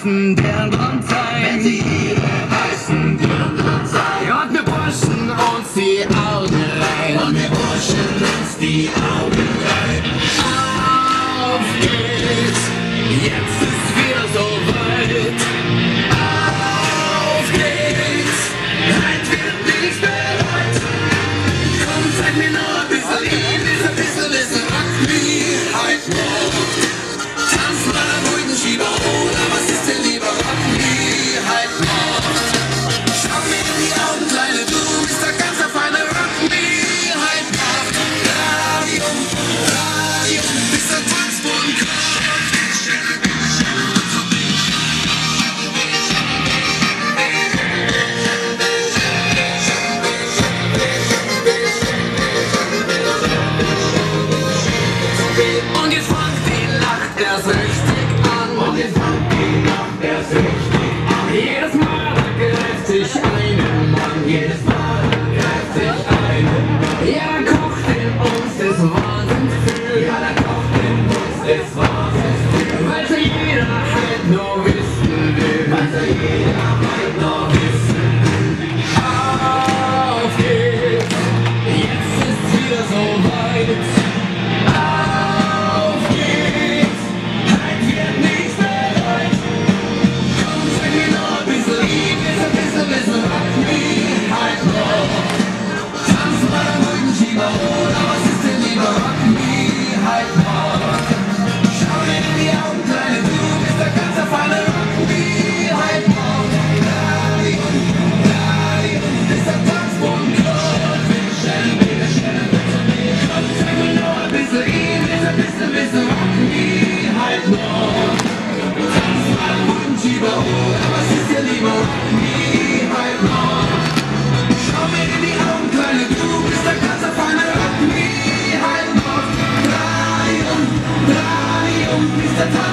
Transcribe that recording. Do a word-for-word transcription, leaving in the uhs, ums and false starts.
weißen Dirndl zeigen. Wenn sie ihre weißen Dirndl zeigen. Und wir pushen uns die Augen rein. Und wir pushen uns die Augen rein. Auf geht's, jetzt ist wieder so weit. Auf geht's, heute wird nichts bereit. Komm, zeig mir nur ein bisschen Liebe, ein bisschen, bisschen Rock me halt noch. Tanz mal am ruhigen Schieber, oder was ist denn lieber Rock me halt noch. Schau mir in die Augen, Kleine, du bist der ganz feine Rock me halt noch. Radium, Radium, bis der Tanzboden kommt. Und jetzt fängt die Nacht erst richtig an. Und jetzt fängt die Nacht erst richtig an. Jedes Mal greift sich einen Mann. Jedes Mal greift sich einen Mann. Ja, da kocht in uns des Wahnsinns für. Ja, da kocht in uns des Wahnsinns für. Weil so jeder halt nur wissen will. Weil so jeder halt nur wissen will. Auf geht's, jetzt ist wieder so weit. Auf geht's, heute wird nichts bereit. Komm, zeig mir noch ein bisschen Liebe, ein bisschen, bisschen Rock me halt noch. Tanz mal am ruhigen Schieber, oder was ist denn lieber Rock me halt noch. Schau mir in die Augen, Kleine, du bist der ganz feine Rock me halt noch. Radium, Radium, bis der Tanzboden kommt. Bitte schnell, bitte schnell, bitte schnell. Komm, zeig mir noch ein bisschen Liebe, ein bisschen, bisschen Rock me halt noch. Tanz mal am ruhigen Schieber, oder was ist dir lieber Rock me halt noch. Schau mir in die Augen, Kleine, du bist der ganz feine Rock me halt noch. Radium, Radium, bis der Tanzboden